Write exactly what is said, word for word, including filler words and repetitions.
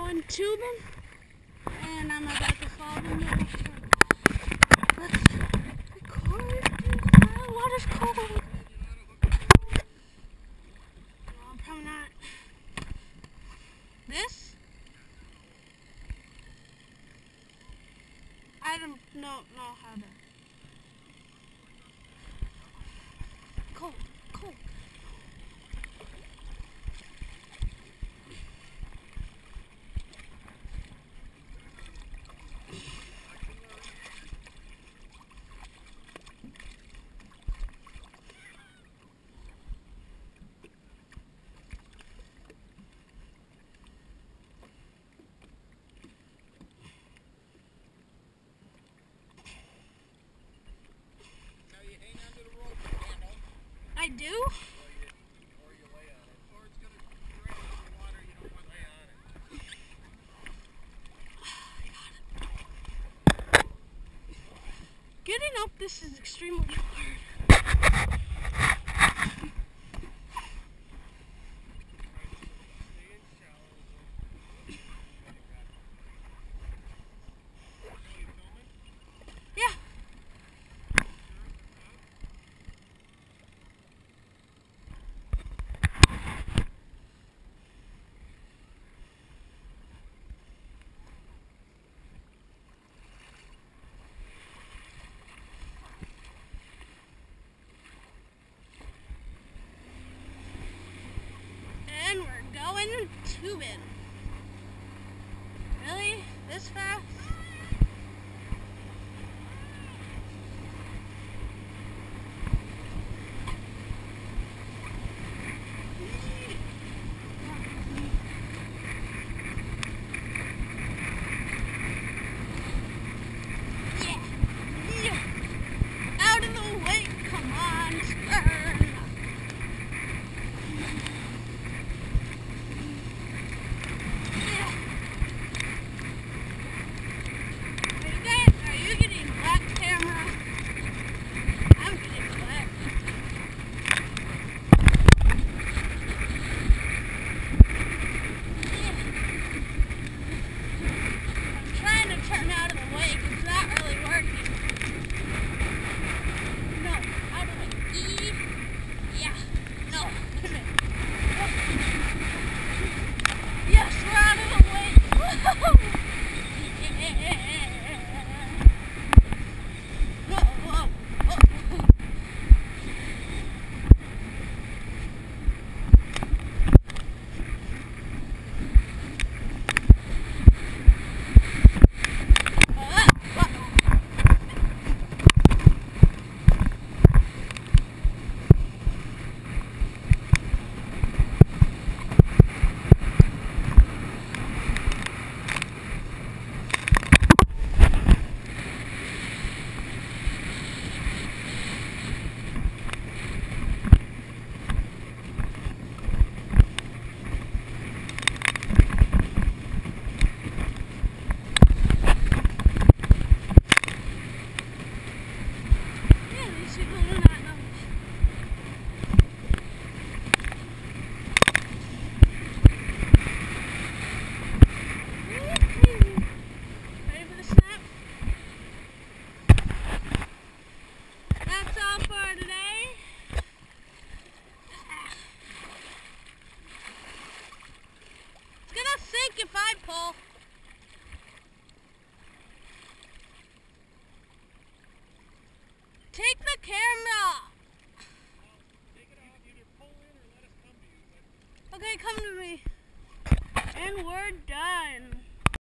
going tubing, and I'm about to fall in the water. Let's record. The water's cold. No, I'm probably not. This? I don't know, know how to. Cold, cold. I do? Or you, or you lay on it. Or it's going to drain in the water, you don't want to lay on it. Getting up this is extremely hard. Yeah. And we're going tubing. Really? This fast? Yeah. Yeah. Out of the way. Come on, turn. Turn out of the way because it's not really working. No, out of the E. Yeah, no. Yes, we're out of the way. Whoa, whoa, whoa. If I pull. Take the camera. Take it off, either pull in or let us come to you. Okay, come to me. And we're done.